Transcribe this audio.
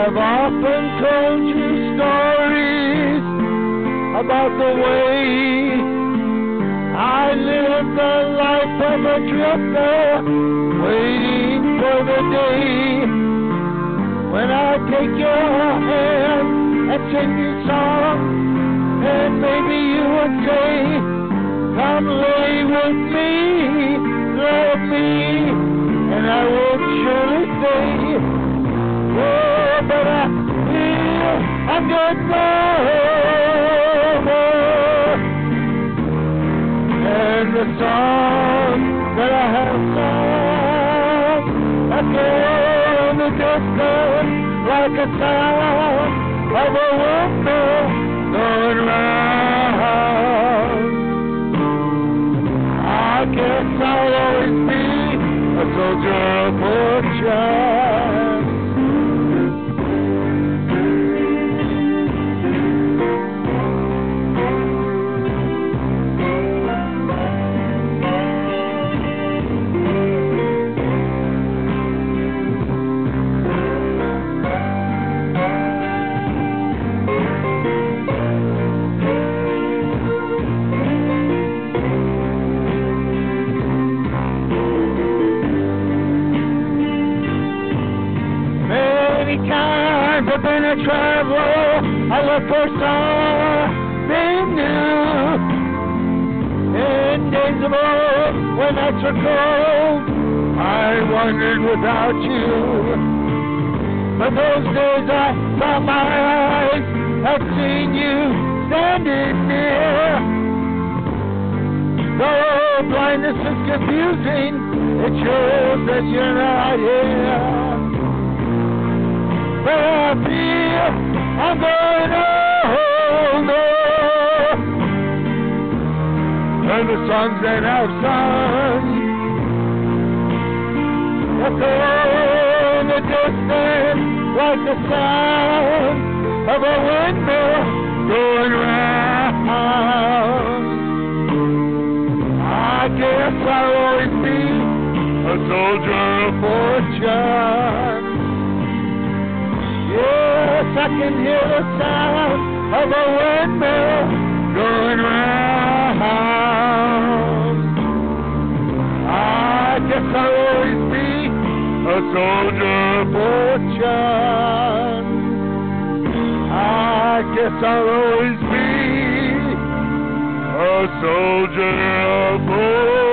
I've often told you stories about the way I lived the life of a drifter, waiting for the day when I take your hand and sing you songs, and maybe you would say, come lay with me, love me, and I would surely say, oh, but I feel I'm good now. And the song that I have sung, I feel in the distance like a sound of a windmill going round. I guess I'll always be a soldier of fortune. I've been a traveler, I look for something new. In days of old, when nights were cold, I wandered without you. But those days I thought my eyes had seen you standing near. Though blindness is confusing, it shows that you're not here. But I feel I'm going older, and the songs that I've sung echo in the distance like the sound of a windmill going round. I guess I'll always be a soldier of fortune. Yes, I can hear the sound of a windmill going round. I guess I'll always be a soldier of fortune. I guess I'll always be a soldier of fortune.